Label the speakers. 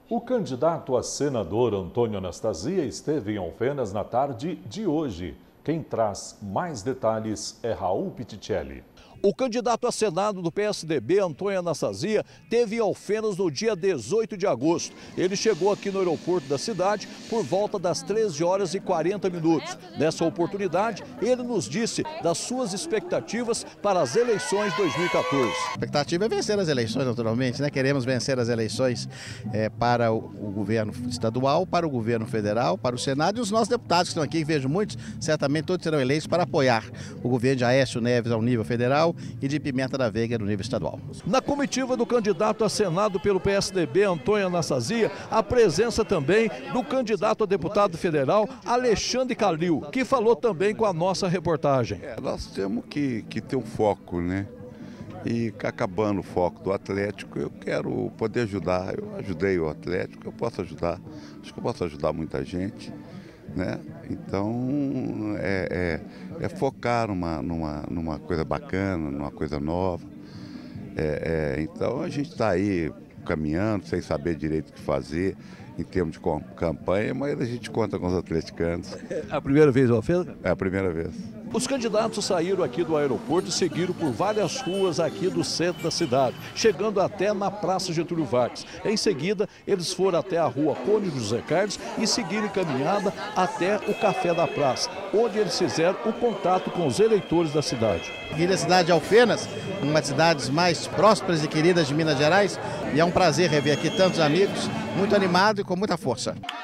Speaker 1: O candidato a senador Antônio Anastasia esteve em Alfenas na tarde de hoje. Quem traz mais detalhes é Raul Pitticelli.
Speaker 2: O candidato a Senado do PSDB, Antônio Anastasia, esteve em Alfenas no dia 18 de agosto. Ele chegou aqui no aeroporto da cidade por volta das 13 horas e 40 minutos. Nessa oportunidade, ele nos disse das suas expectativas para as eleições 2014.
Speaker 3: A expectativa é vencer as eleições, naturalmente, né? Queremos vencer as eleições para o governo estadual, para o governo federal, para o Senado e os nossos deputados que estão aqui, que vejo muitos, certamente todos serão eleitos para apoiar o governo de Aécio Neves ao nível federal e de Pimenta da Veiga no nível estadual.
Speaker 2: Na comitiva do candidato a Senado pelo PSDB, Antônio Anastasia, a presença também do candidato a deputado federal, Alexandre Calil, que falou também com a nossa reportagem.
Speaker 4: Nós temos que ter um foco, né? E acabando o foco do Atlético, eu quero poder ajudar. Eu ajudei o Atlético, eu posso ajudar. Acho que eu posso ajudar muita gente, né? Então é focar numa coisa bacana, numa coisa nova. Então a gente está aí caminhando sem saber direito o que fazer em termos de campanha, mas a gente conta com os atleticanos.
Speaker 2: É a primeira vez, Alfenas?
Speaker 4: É a primeira vez.
Speaker 2: Os candidatos saíram aqui do aeroporto e seguiram por várias ruas aqui do centro da cidade, chegando até na Praça Getúlio Vargas. Em seguida, eles foram até a rua Cônigo José Carlos e seguiram caminhada até o Café da Praça, onde eles fizeram o contato com os eleitores da cidade.
Speaker 3: Aqui da cidade de Alfenas, uma das cidades mais prósperas e queridas de Minas Gerais, e é um prazer rever aqui tantos amigos, muito animado e com muita força.